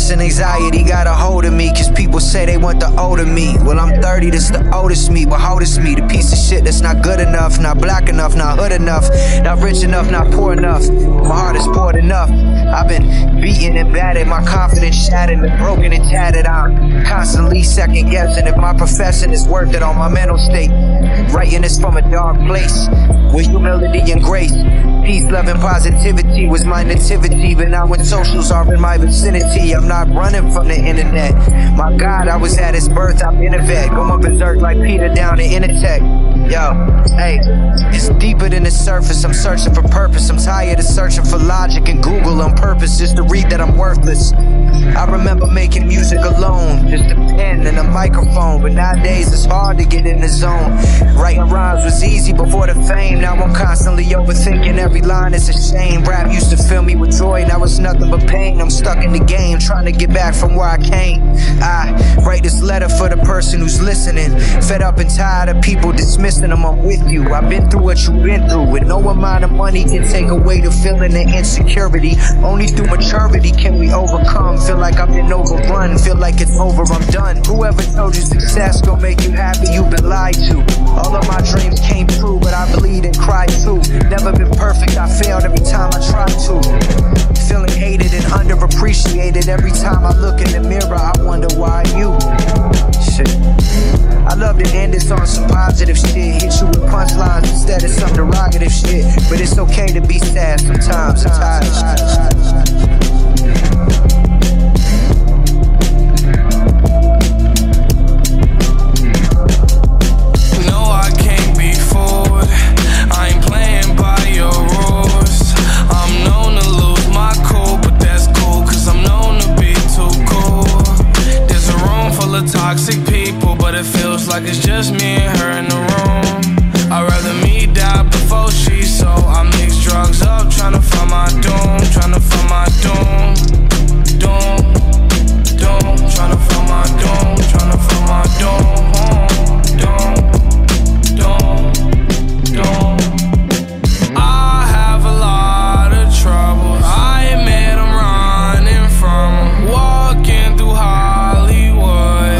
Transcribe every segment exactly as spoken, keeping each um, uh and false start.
Stress and anxiety got a hold of me, cause people say they want the older me. Well, I'm thirty, this the oldest me, but oldest me, the piece of shit that's not good enough, not black enough, not hood enough, not rich enough, not poor enough. My heart is poured enough. I've been beaten and battered, my confidence shattered and broken and tattered. I'm constantly second guessing if my profession is worth it on my mental state. Writing this from a dark place with humility and grace. Peace, love, and positivity was my nativity. But now when socials are in my vicinity, I'm not running from the internet. My God, I was at his birth, I've been a vet, going berserk like Peter down in Intertech. Yo, hey, it's deeper than the surface. I'm searching for purpose. I'm tired of searching for logic and Google on purpose just to read that I'm worthless. I remember making music alone, just a pen and a microphone. But nowadays it's hard to get in the zone. Writing rhymes was easy before the fame. Now I'm constantly overthinking every line. It's a shame. Rap used to fill me with joy, now it's nothing but pain. I'm stuck in the game, trying to get back from where I came. I write this letter for the person who's listening, fed up and tired of people dismissing them. I'm with you. I've been through what you've been through, and no amount of money can take away the feeling of insecurity. Only through maturity can we overcome. Feel like I've been overrun, feel like it's over, I'm done. Whoever told you success gon' make you happy, you've been lied to. All of my dreams came true, but I bleed and cry too. Never been perfect, I failed every time I tried to. Feeling hated and underappreciated. Every time I look in the mirror, I wonder why you. Shit. I love to end this on some positive shit. Hit you with punchlines instead of some derogative shit. But it's okay to be sad sometimes. I'm tired. Toxic people, but it feels like it's just me and her in the room. I'd rather me die before she, so I mix drugs up, tryna find my doom, tryna find my doom, doom, doom, tryna find my doom, tryna find my doom, doom, doom, doom. I have a lot of trouble, I admit I'm running from them, walking through Hollywood.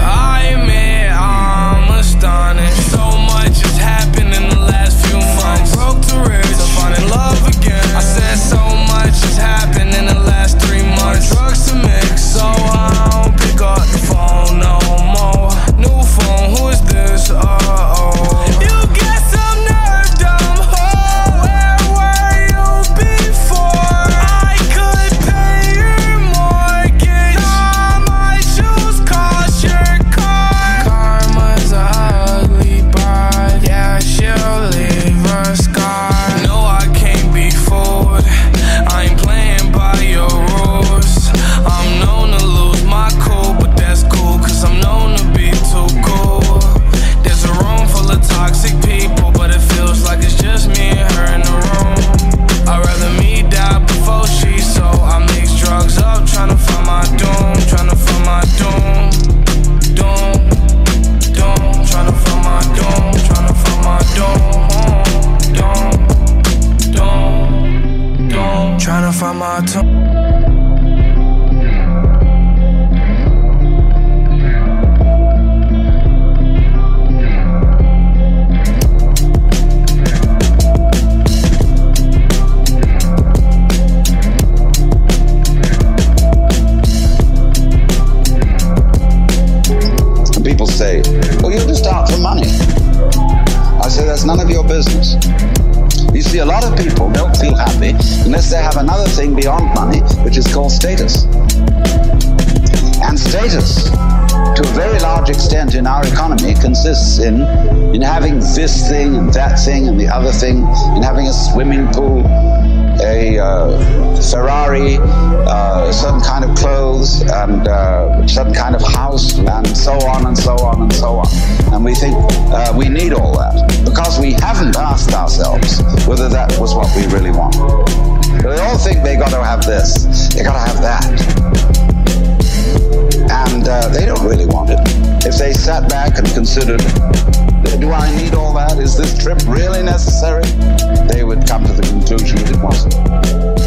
Tryna find my tongue. People say, well, you're just out for money. I say that's none of your business. You see, a lot of people don't feel happy unless they have another thing beyond money, which is called status. And status, to a very large extent in our economy, consists in, in having this thing and that thing and the other thing, in having a swimming pool, a uh, Ferrari, uh, certain kind of clothes, and uh, certain kind of house, and so on and so on and so on. And we think uh, we need all that because we haven't asked ourselves whether that was what we really want. They all think they got to have this, they got to have that. And uh, they don't really want it. If they sat back and considered, do I need all that? Is this trip really necessary? They would come to the conclusion that it wasn't.